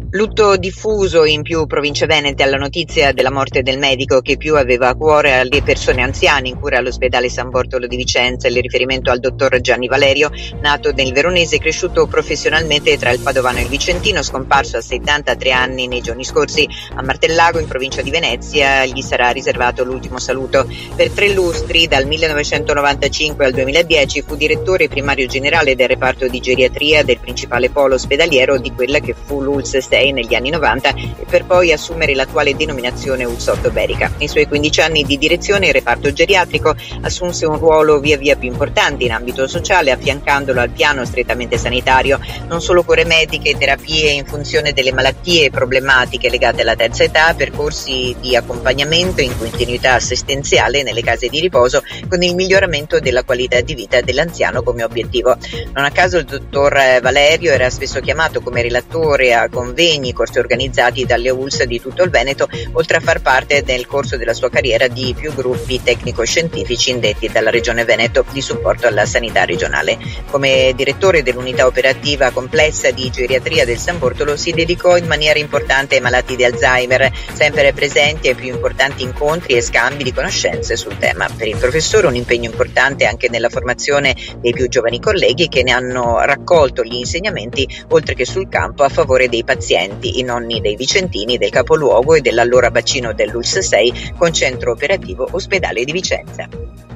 Lutto diffuso in più province venete alla notizia della morte del medico che più aveva a cuore le persone anziane in cura all'ospedale San Bortolo di Vicenza. Il riferimento al dottor Gianni Valerio, nato nel Veronese e cresciuto professionalmente tra il Padovano e il Vicentino, scomparso a 73 anni nei giorni scorsi a Martellago in provincia di Venezia. Gli sarà riservato l'ultimo saluto. Per 3 lustri, dal 1995 al 2010, fu direttore primario generale del reparto di geriatria del principale polo ospedaliero di quella che fu l'ULSS 6 negli anni 90 e per poi assumere l'attuale denominazione ULSS 8 Berica. Nei suoi 15 anni di direzione il reparto geriatrico assunse un ruolo via via più importante in ambito sociale, affiancandolo al piano strettamente sanitario, non solo cure mediche, terapie in funzione delle malattie e problematiche legate alla terza età, percorsi di accompagnamento in continuità assistenziale nelle case di riposo, con il miglioramento della qualità di vita dell'anziano come obiettivo. Non a caso il dottor Valerio era spesso chiamato come relatore a convegni, corsi organizzati dalle ULSS di tutto il Veneto, oltre a far parte nel corso della sua carriera di più gruppi tecnico-scientifici indetti dalla Regione Veneto di supporto alla sanità regionale. Come direttore dell'unità operativa complessa di geriatria del San Bortolo si dedicò in maniera importante ai malati di Alzheimer, sempre presenti ai più importanti incontri e scambi di conoscenze sul tema. Per il professore un impegno importante anche nella formazione dei più giovani colleghi che ne hanno raccolto gli insegnamenti, oltre che sul campo a favore dei pazienti, i nonni dei vicentini, del capoluogo e dell'allora bacino dell'ULSS 6 con centro operativo ospedale di Vicenza.